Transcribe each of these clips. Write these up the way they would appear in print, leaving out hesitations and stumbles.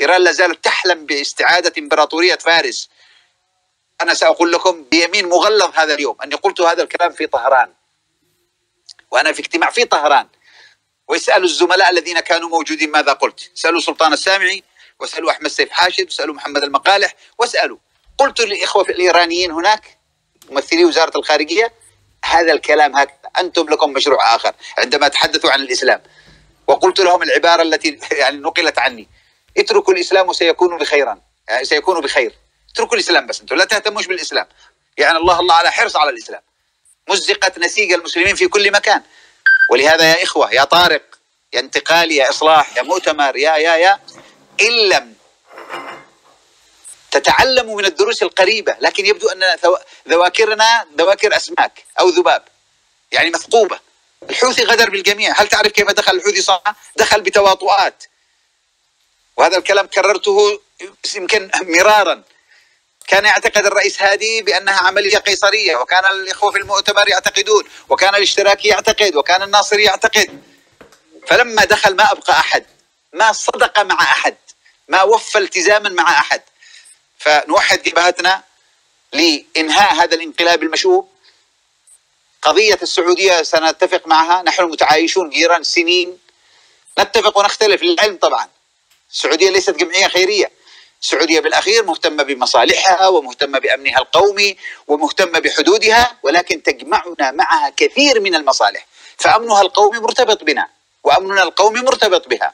إيران لا زالت تحلم باستعادة إمبراطورية فارس. أنا سأقول لكم بيمين مغلظ هذا اليوم أني قلت هذا الكلام في طهران، وأنا في اجتماع في طهران، واسألوا الزملاء الذين كانوا موجودين ماذا قلت. اسألوا سلطان السامعي، واسألوا أحمد سيف حاشد، واسألوا محمد المقالح، واسألوا. قلت للإخوة الإيرانيين هناك ممثلي وزارة الخارجية هذا الكلام هكذا، أنتم لكم مشروع آخر عندما تحدثوا عن الإسلام. وقلت لهم العبارة التي يعني نقلت عني: اتركوا الإسلام وسيكون بخيرا، يعني سيكون بخير. اتركوا الإسلام بس، أنتم لا تهتموش بالإسلام. يعني الله على حرص على الإسلام. مزقت نسيج المسلمين في كل مكان. ولهذا يا إخوة، يا طارق، يا انتقال، يا إصلاح، يا مؤتمر، يا إن لم تتعلموا من الدروس القريبة، لكن يبدو أن ذواكرنا ذواكر أسماك أو ذباب، يعني مثقوبة. الحوثي غدر بالجميع. هل تعرف كيف دخل الحوثي صنعاء؟ دخل بتواطؤات، وهذا الكلام كررته يمكن مرارا. كان يعتقد الرئيس هادي بأنها عملية قيصرية، وكان الإخوة في المؤتمر يعتقدون، وكان الاشتراكي يعتقد، وكان الناصري يعتقد. فلما دخل ما أبقى أحد، ما صدق مع أحد، ما وفى التزاما مع أحد. فنوحد جبهتنا لإنهاء هذا الانقلاب المشؤوب. قضية السعودية سنتفق معها، نحن متعايشون جيران سنين، نتفق ونختلف للعلم طبعا. السعودية ليست جمعية خيرية، السعودية بالأخير مهتمة بمصالحها ومهتمة بأمنها القومي ومهتمة بحدودها، ولكن تجمعنا معها كثير من المصالح. فأمنها القومي مرتبط بنا، وأمننا القومي مرتبط بها،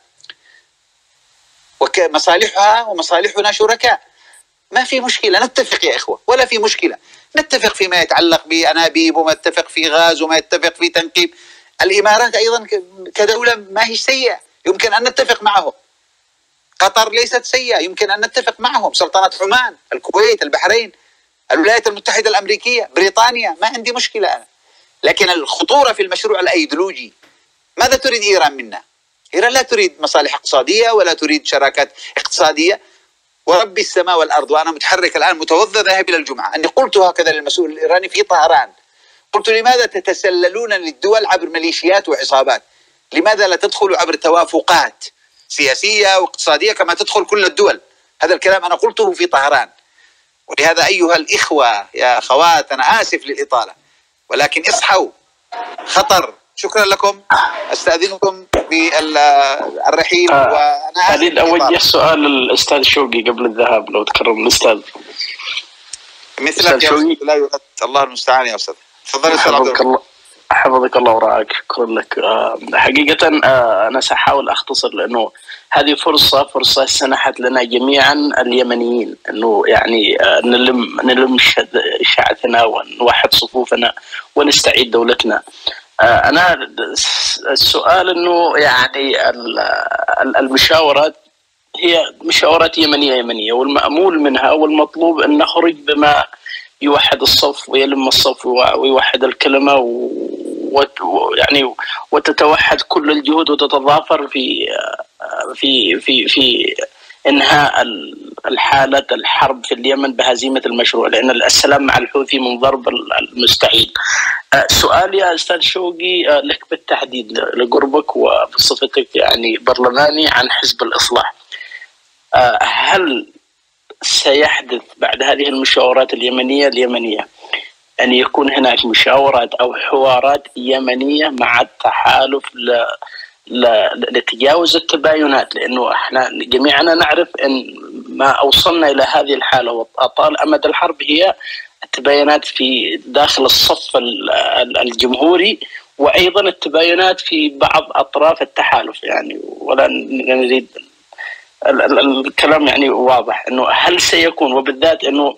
ومصالحها ومصالحنا شركاء. ما في مشكلة، نتفق يا إخوة، ولا في مشكلة. نتفق فيما يتعلق بأنابيب، وما يتفق في غاز، وما يتفق في تنقيب. الإمارات أيضا كدولة ما هي سيئة، يمكن أن نتفق معهم. قطر ليست سيئة، يمكن أن نتفق معهم. سلطنة عمان، الكويت، البحرين، الولايات المتحدة الأمريكية، بريطانيا، ما عندي مشكلة أنا. لكن الخطورة في المشروع الأيديولوجي. ماذا تريد إيران منا؟ إيران لا تريد مصالح اقتصادية ولا تريد شراكات اقتصادية. ورب السماء والأرض، وأنا متحرك الآن متوضى ذاهب إلى الجمعة، أني قلت هكذا للمسؤول الإيراني في طهران. قلت: لماذا تتسللون للدول عبر ميليشيات وعصابات؟ لماذا لا تدخلوا عبر توافقات سياسية واقتصادية كما تدخل كل الدول؟ هذا الكلام أنا قلته في طهران. ولهذا أيها الإخوة يا أخوات، أنا آسف للإطالة، ولكن اصحوا، خطر. شكرا لكم، أستأذنكم بالرحيل. وأنا أريد أوجه سؤال للأستاذ شوقي قبل الذهاب، لو تكرم الأستاذ. مثلك يا أستاذ، لا يرد. الله المستعان يا أستاذ. تفضل أستاذ عبد الله. حفظك الله ورعاك. شكرا لك. حقيقة أنا سأحاول أختصر، لأنه هذه فرصة سنحت لنا جميعا اليمنيين أنه يعني نلم شعثنا ونوحد صفوفنا ونستعيد دولتنا. أنا السؤال أنه يعني المشاورات هي مشاورات يمنية، والمأمول منها والمطلوب أن نخرج بما يوحد الصف ويلم الصف ويوحد الكلمة، ويعني وتتوحد كل الجهود وتتضافر في إنهاء الحالة الحرب في اليمن بهزيمة المشروع، لأن السلام مع الحوثي من ضرب المستعيد. سؤالي يا أستاذ شوقي لك بالتحديد لقربك وبصفتك يعني برلماني عن حزب الإصلاح، هل سيحدث بعد هذه المشاورات اليمنية أن يكون هناك مشاورات أو حوارات يمنية مع التحالف لتجاوز التباينات؟ لأنه احنا جميعنا نعرف أن ما أوصلنا إلى هذه الحالة وأطال أمد الحرب هي التباينات في داخل الصف الجمهوري، وأيضا التباينات في بعض أطراف التحالف. يعني ولا نريد الكلام يعني واضح أنه هل سيكون، وبالذات أنه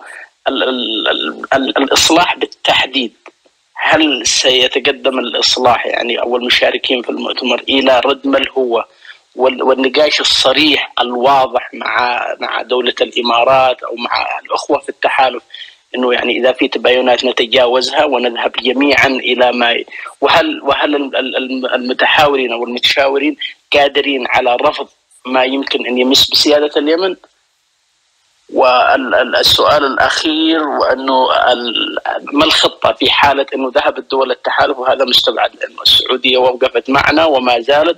الإصلاح بالتحديد، هل سيتقدم الإصلاح يعني أو المشاركين في المؤتمر إلى ردم الهوة والنقاش الصريح الواضح مع دولة الإمارات أو مع الأخوة في التحالف، إنه يعني إذا في تباينات نتجاوزها ونذهب جميعا إلى ما وهل المتحاورين أو المتشاورين قادرين على رفض ما يمكن أن يمس بسيادة اليمن؟ والسؤال الأخير، وأنه ما الخطة في حالة أنه ذهبت دول التحالف، وهذا مستبعد لأنه السعودية وقفت معنا وما زالت،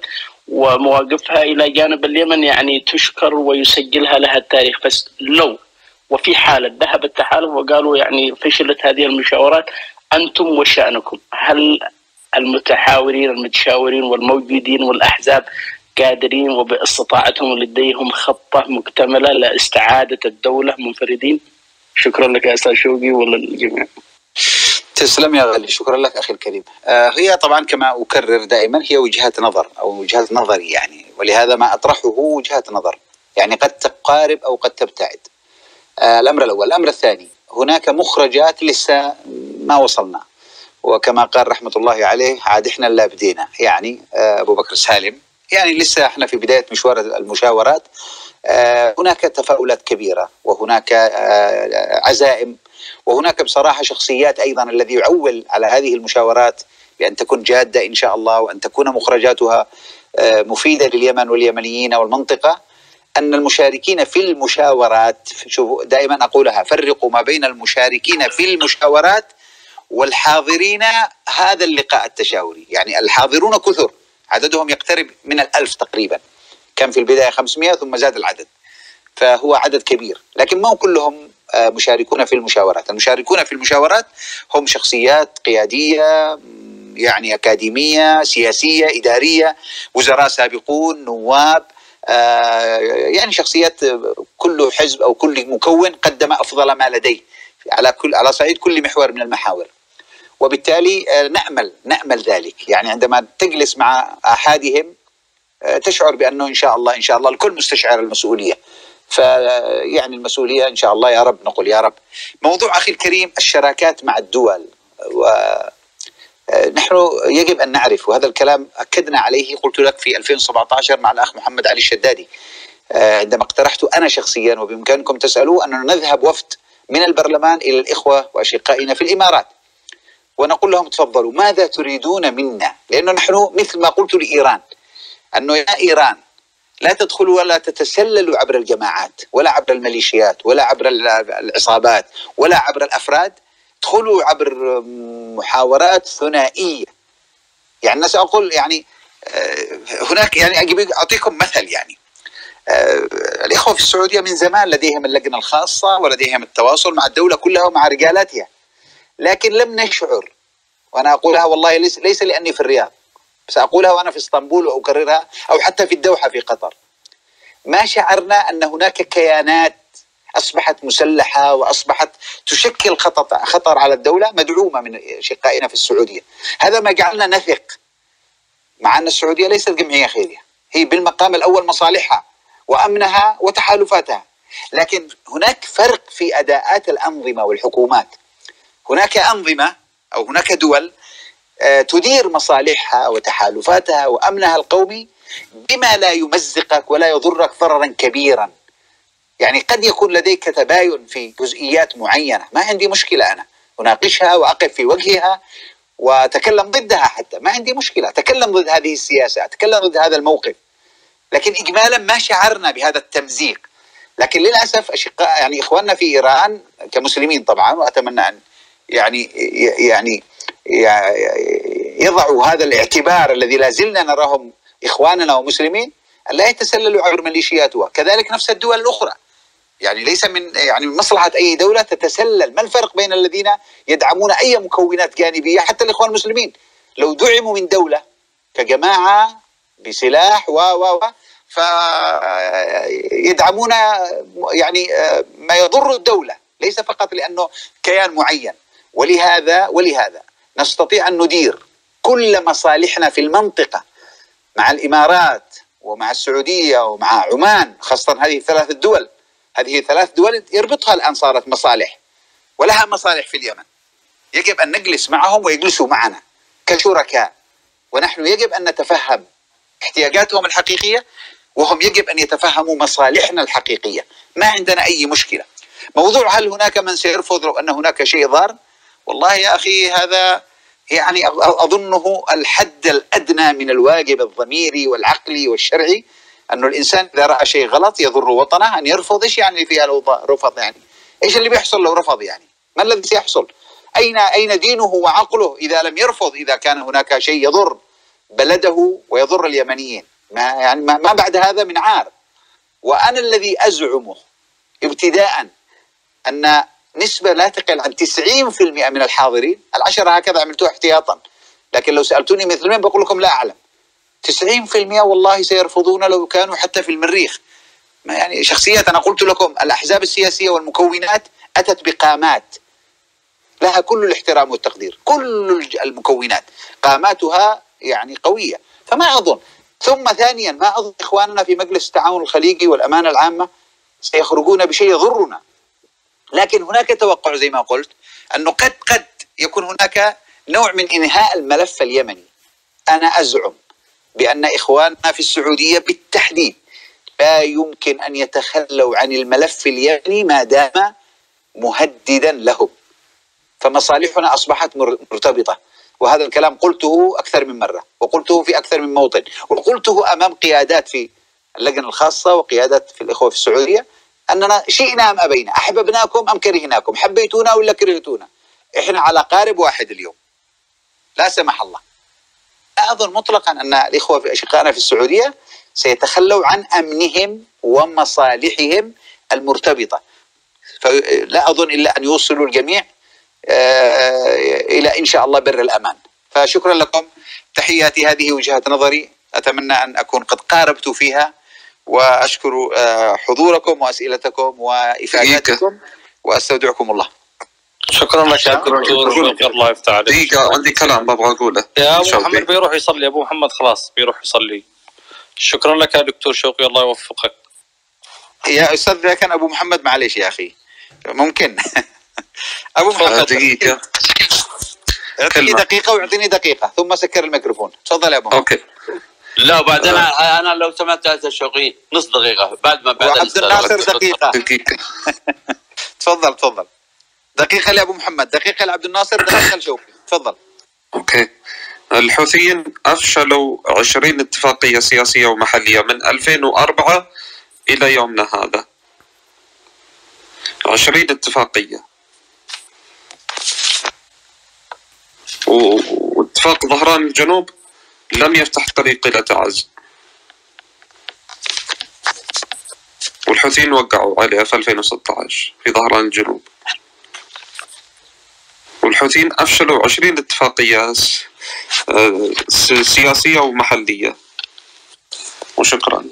ومواقفها إلى جانب اليمن يعني تشكر ويسجلها لها التاريخ. بس لو وفي حالة ذهب التحالف وقالوا يعني فشلت هذه المشاورات، أنتم وشأنكم، هل المتحاورين المتشاورين والموجودين والأحزاب قادرين وباستطاعتهم لديهم خطة مكتملة لاستعادة الدولة منفردين؟ شكرا لك يا أستاذ شوقي وللجميع. تسلم يا غالي، شكرا لك أخي الكريم. هي طبعا كما أكرر دائما هي وجهات نظر أو وجهات نظري يعني، ولهذا ما أطرحه وجهات نظر يعني قد تقارب أو قد تبتعد. الأمر الأول. الأمر الثاني، هناك مخرجات لسه ما وصلنا، وكما قال رحمة الله عليه عاد إحنا اللي بدينا يعني أبو بكر سالم، يعني لسه إحنا في بداية مشوار المشاورات. هناك تفاؤلات كبيرة وهناك عزائم، وهناك بصراحة شخصيات أيضا الذي يعول على هذه المشاورات بأن تكون جادة إن شاء الله، وأن تكون مخرجاتها مفيدة لليمن واليمنيين والمنطقة. أن المشاركين في المشاورات، شوفوا دائما أقولها، فرقوا ما بين المشاركين في المشاورات والحاضرين هذا اللقاء التشاوري. يعني الحاضرون كثر، عددهم يقترب من 1000 تقريبا، كان في البداية 500 ثم زاد العدد، فهو عدد كبير، لكن ما كلهم مشاركون في المشاورات. المشاركون في المشاورات هم شخصيات قيادية يعني أكاديمية سياسية إدارية، وزراء سابقون، نواب، يعني شخصيات كل حزب أو كل مكون قدم أفضل ما لديه على صعيد كل محور من المحاور. وبالتالي نأمل ذلك. يعني عندما تجلس مع أحدهم تشعر بأنه إن شاء الله الكل مستشعر المسؤولية، فيعني المسؤولية إن شاء الله يا رب، نقول يا رب. موضوع أخي الكريم الشراكات مع الدول، نحن يجب أن نعرف، وهذا الكلام أكدنا عليه، قلت لك في 2017 مع الأخ محمد علي الشدادي عندما اقترحت أنا شخصيا، وبإمكانكم تسألوا، أننا نذهب وفد من البرلمان إلى الإخوة وأشقائنا في الإمارات ونقول لهم تفضلوا ماذا تريدون منا، لأنه نحن مثل ما قلت لإيران، أنه يا إيران لا تدخلوا ولا تتسللوا عبر الجماعات ولا عبر الميليشيات ولا عبر العصابات ولا عبر الأفراد، ادخلوا عبر محاورات ثنائية. يعني أنا سأقول يعني هناك، يعني أعطيكم مثل، يعني الإخوة في السعودية من زمان لديهم اللجنة الخاصة ولديهم التواصل مع الدولة كلها ومع رجالاتها، لكن لم نشعر، وأنا أقولها والله ليس لأني في الرياض، سأقولها وأنا في اسطنبول وأكررها، أو حتى في الدوحة في قطر، ما شعرنا أن هناك كيانات أصبحت مسلحة وأصبحت تشكل خطر على الدولة مدعومة من شقائنا في السعودية. هذا ما جعلنا نثق، مع أن السعودية ليست جمعية خيرية، هي بالمقام الأول مصالحها وأمنها وتحالفاتها، لكن هناك فرق في أداءات الأنظمة والحكومات. هناك أنظمة أو هناك دول تدير مصالحها وتحالفاتها وأمنها القومي بما لا يمزقك ولا يضرك ضررا كبيرا. يعني قد يكون لديك تباين في جزئيات معينة، ما عندي مشكلة، أنا أناقشها وأقف في وجهها وأتكلم ضدها، حتى ما عندي مشكلة، أتكلم ضد هذه السياسة، أتكلم ضد هذا الموقف، لكن إجمالا ما شعرنا بهذا التمزيق. لكن للأسف أشقاء يعني إخواننا في إيران كمسلمين طبعا، وأتمنى أن يعني يضعوا هذا الاعتبار الذي لا زلنا نراهم إخواننا ومسلمين، لا يتسللوا عبر ميليشياتها. كذلك نفس الدول الأخرى، يعني ليس من مصلحة أي دولة تتسلل. ما الفرق بين الذين يدعمون أي مكونات جانبية، حتى الإخوان المسلمين لو دعموا من دولة كجماعة بسلاح فيدعمون يعني ما يضر الدولة، ليس فقط لأنه كيان معين. ولهذا نستطيع أن ندير كل مصالحنا في المنطقة مع الإمارات ومع السعودية ومع عمان، خاصة هذه ثلاث دول يربطها الآن صارت مصالح، ولها مصالح في اليمن. يجب أن نجلس معهم ويجلسوا معنا كشركاء، ونحن يجب أن نتفهم احتياجاتهم الحقيقية، وهم يجب أن يتفهموا مصالحنا الحقيقية. ما عندنا أي مشكلة. موضوع هل هناك من سيرفض لو أن هناك شيء ضار، والله يا أخي هذا يعني أظنه الحد الأدنى من الواجب الضميري والعقلي والشرعي، أنه الإنسان إذا رأى شيء غلط يضر وطنه أن يرفض. إيش يعني فيها لو رفض؟ يعني إيش اللي بيحصل لو رفض؟ يعني ما الذي سيحصل؟ أين دينه وعقله إذا لم يرفض، إذا كان هناك شيء يضر بلده ويضر اليمنيين؟ ما بعد هذا من عار. وأنا الذي أزعمه ابتداء أن نسبة لا تقل عن 90% من الحاضرين، 10 هكذا عملتوها احتياطا، لكن لو سألتوني مثل من بقول لكم لا أعلم. 90% والله سيرفضون لو كانوا حتى في المريخ. يعني شخصيات، أنا قلت لكم الأحزاب السياسية والمكونات أتت بقامات لها كل الاحترام والتقدير، كل المكونات قاماتها يعني قوية، فما أظن. ثم ثانيا ما أظن إخواننا في مجلس التعاون الخليجي والأمانة العامة سيخرجون بشيء يضرنا. لكن هناك توقع زي ما قلت أنه قد يكون هناك نوع من إنهاء الملف اليمني. أنا أزعم بأن إخواننا في السعودية بالتحديد لا يمكن أن يتخلوا عن الملف اليمني ما دام مهددا لهم، فمصالحنا أصبحت مرتبطة. وهذا الكلام قلته أكثر من مرة، وقلته في أكثر من موطن، وقلته أمام قيادات في اللجنة الخاصة وقيادات في الإخوة في السعودية، أننا شئنا أم أبينا، أحببناكم أم كرهناكم، حبيتونا ولا كرهتونا، إحنا على قارب واحد اليوم لا سمح الله. لا أظن مطلقا أن الإخوة في أشقائنا في السعودية سيتخلوا عن أمنهم ومصالحهم المرتبطة، فلا أظن إلا أن يوصلوا الجميع إلى إن شاء الله بر الأمان. فشكرا لكم، تحياتي، هذه وجهة نظري، أتمنى أن أكون قد قاربت فيها، وأشكر حضوركم وأسئلتكم وإفاداتكم، وأستودعكم الله. شكرا لك يا دكتور، الله يفتح عليك. دقيقة عندي كلام ببغى أقوله. يا أبو محمد بيروح يصلي، أبو محمد خلاص بيروح يصلي. شكرا لك يا دكتور شوقي، الله يوفقك. يا أستاذ لكن أبو محمد معلش يا أخي ممكن أبو محمد دقيقة، اعطيني دقيقة واعطيني دقيقة ثم سكر الميكروفون. تفضل يا أبو محمد. أوكي. لا وبعدين أنا لو سمعت يا شوقي نص دقيقة بعد ما بعد عبد الناصر دقيقة. تفضل دقيقة لأبو محمد، دقيقة لعبد الناصر، دقيقة لشوقي. تفضل. أوكي. الحوثيين أفشلوا 20 اتفاقية سياسية ومحلية من 2004 إلى يومنا هذا. 20 اتفاقية، واتفاق ظهران الجنوب لم يفتح طريق إلى تعز، والحوثيين وقعوا عليه في 2016 في ظهران الجنوب. والحوثيين أفشلوا 20 اتفاقية سياسية ومحلية. وشكرا.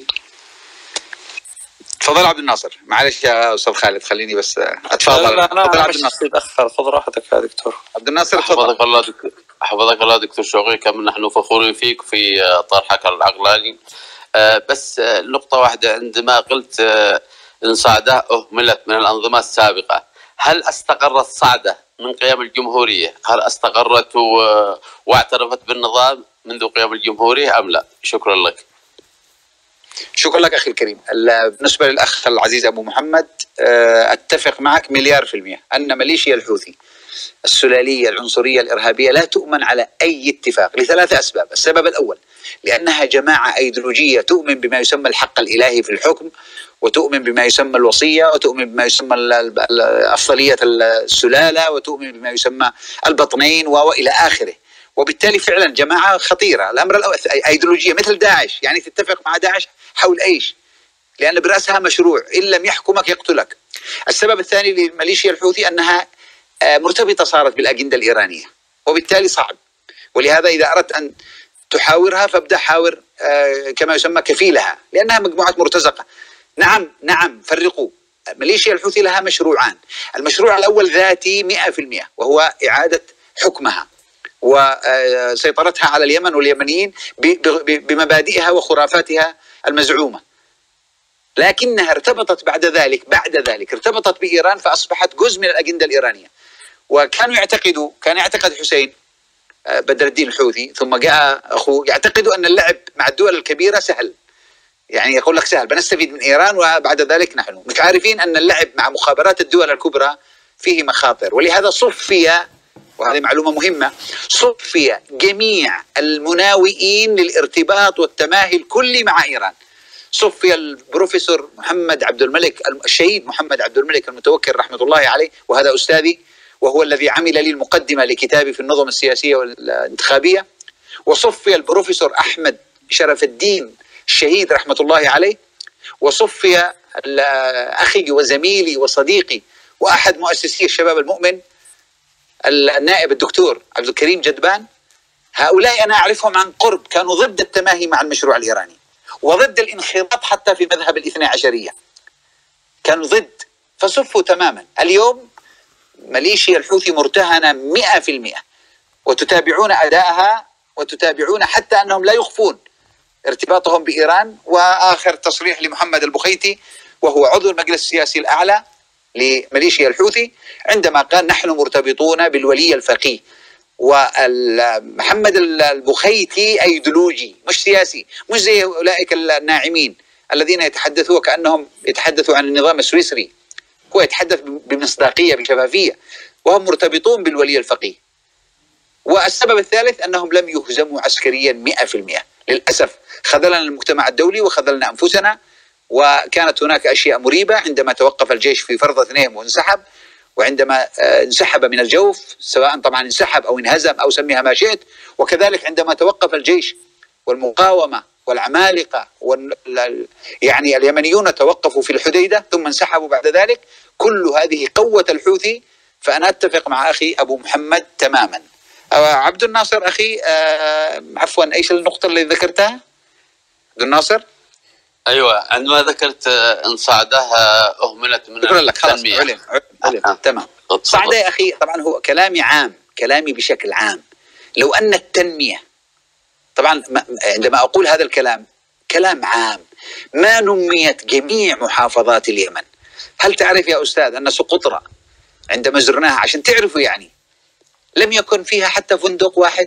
تفضل عبد الناصر. معلش يا أستاذ خالد خليني بس أتفضل. لا أنا مش أتأخر، خذ راحتك يا دكتور. عبد الناصر حفظك الله دكتور. حفظك الله دكتور شوقي، كم نحن فخورين فيك في طرحك العقلاني. بس نقطة واحدة، عندما قلت إن صعدة أهملت من الأنظمة السابقة، هل استقرت صعدة من قيام الجمهورية؟ هل استقرت واعترفت بالنظام منذ قيام الجمهورية أم لا؟ شكرا لك. شكرا لك أخي الكريم. بالنسبة للأخ العزيز أبو محمد، أتفق معك 100% أن ميليشيا الحوثي السلالية العنصرية الإرهابية لا تؤمن على أي اتفاق ل3 أسباب. السبب الأول لأنها جماعة أيديولوجية تؤمن بما يسمى الحق الإلهي في الحكم، وتؤمن بما يسمى الوصية، وتؤمن بما يسمى أفضلية السلالة، وتؤمن بما يسمى البطنين وإلى آخره. وبالتالي فعلا جماعة خطيرة. الأمر الأول أيديولوجية مثل داعش، يعني تتفق مع داعش حول أيش؟ لأن برأسها مشروع إن لم يحكمك يقتلك. السبب الثاني لميليشيا الحوثي أنها مرتبطة صارت بالأجندة الإيرانية، وبالتالي صعب. ولهذا إذا أردت أن تحاورها فابدأ حاور كما يسمى كفيلها، لأنها مجموعة مرتزقة. نعم فرقوا. ميليشيا الحوثي لها مشروعان. المشروع الأول ذاتي 100%، وهو إعادة حكمها وسيطرتها على اليمن واليمنيين بمبادئها وخرافاتها المزعومة. لكنها ارتبطت بعد ذلك ارتبطت بإيران، فأصبحت جزء من الأجندة الإيرانية. كان يعتقد حسين بدر الدين الحوثي ثم جاء أخوه يعتقدوا أن اللعب مع الدول الكبيرة سهل، يعني يقول لك سهل بنستفيد من إيران وبعد ذلك نحن مش عارفين أن اللعب مع مخابرات الدول الكبرى فيه مخاطر. ولهذا صفي، وهذه معلومة مهمة، صفي جميع المناوئين للارتباط والتماهي الكلي مع إيران. صفي البروفيسور محمد عبد الملك، الشهيد محمد عبد الملك المتوكل رحمة الله عليه، وهذا أستاذي وهو الذي عمل لي المقدمة لكتابي في النظم السياسية والانتخابية. وصفي البروفيسور أحمد شرف الدين الشهيد رحمة الله عليه، وصفي أخي وزميلي وصديقي وأحد مؤسسي الشباب المؤمن النائب الدكتور عبد الكريم جدبان. هؤلاء أنا أعرفهم عن قرب، كانوا ضد التماهي مع المشروع الإيراني وضد الانخراط حتى في مذهب الاثنى عشرية، كانوا ضد فصفوا تماما. اليوم ميليشيا الحوثي مرتهنة 100%، وتتابعون أدائها وتتابعون حتى أنهم لا يخفون ارتباطهم بإيران. وآخر تصريح لمحمد البخيتي وهو عضو المجلس السياسي الأعلى لميليشيا الحوثي عندما قال نحن مرتبطون بالولي الفقيه. ومحمد البخيتي أيديولوجي مش سياسي، مش زي أولئك الناعمين الذين يتحدثوا كأنهم يتحدثوا عن النظام السويسري، هو يتحدث بمصداقية بشفافية، وهم مرتبطون بالولي الفقيه. والسبب الثالث أنهم لم يهزموا عسكريا 100%. للأسف خذلنا المجتمع الدولي وخذلنا أنفسنا، وكانت هناك أشياء مريبة عندما توقف الجيش في فرض اثنين وانسحب، وعندما انسحب من الجوف، سواء طبعا انسحب أو انهزم أو سميها ما شئت، وكذلك عندما توقف الجيش والمقاومة والعمالقة يعني اليمنيون توقفوا في الحديدة ثم انسحبوا بعد ذلك. كل هذه قوة الحوثي. فأنا أتفق مع أخي أبو محمد تماما. عبد الناصر أخي، عفوا أيش النقطة اللي ذكرتها عبد الناصر؟ أيوة، عندما ذكرت إن صعده أهملت من التنمية. تمام. صعده يا أخي، طبعا هو كلامي عام، كلامي بشكل عام. لو أن التنمية، طبعا عندما أقول هذا الكلام كلام عام، ما نميت جميع محافظات اليمن. هل تعرف يا أستاذ أن سقطرى عندما زرناها عشان تعرفوا يعني لم يكن فيها حتى فندق واحد،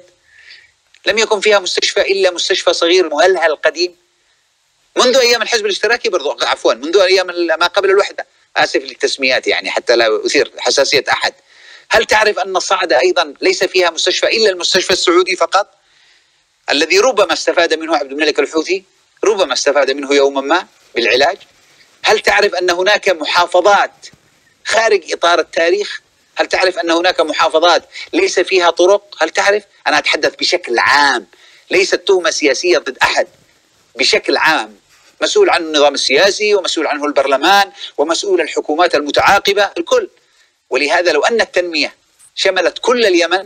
لم يكن فيها مستشفى إلا مستشفى صغير مهلهل قديم منذ أيام الحزب الاشتراكي، برضو عفوا منذ أيام ما قبل الوحدة، آسف للتسميات يعني حتى لا أثير حساسية أحد. هل تعرف أن صعدة أيضا ليس فيها مستشفى إلا المستشفى السعودي فقط، الذي ربما استفاد منه عبد الملك الحوثي، ربما استفاد منه يوما ما بالعلاج؟ هل تعرف أن هناك محافظات خارج إطار التاريخ؟ هل تعرف أن هناك محافظات ليس فيها طرق؟ هل تعرف؟ أنا أتحدث بشكل عام، ليست تهمة سياسية ضد أحد، بشكل عام. مسؤول عنه النظام السياسي، ومسؤول عنه البرلمان، ومسؤول الحكومات المتعاقبة، الكل. ولهذا لو أن التنمية شملت كل اليمن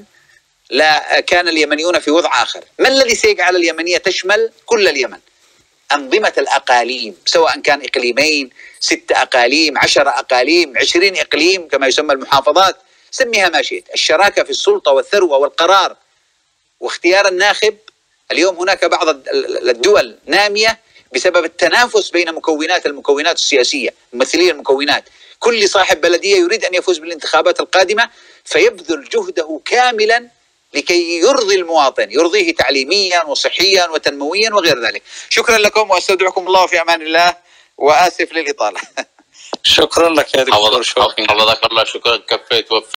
لا كان اليمنيون في وضع آخر. ما الذي سيجعل اليمنية تشمل كل اليمن؟ أنظمة الأقاليم، سواء كان إقليمين، 6 أقاليم، 10 أقاليم، 20 إقليم كما يسمى المحافظات، سميها ما شئت. الشراكة في السلطة والثروة والقرار واختيار الناخب. اليوم هناك بعض الدول نامية بسبب التنافس بين المكونات السياسية، ممثلي المكونات. كل صاحب بلدية يريد أن يفوز بالانتخابات القادمة، فيبذل جهده كاملا لكي يرضي المواطن، يرضيه تعليميا وصحيا وتنمويا وغير ذلك. شكرا لكم واستودعكم الله في أمان الله، وآسف للإطالة. شكرا لك يا دكتور شوقي. حفظك الله، شكرا، كفيت.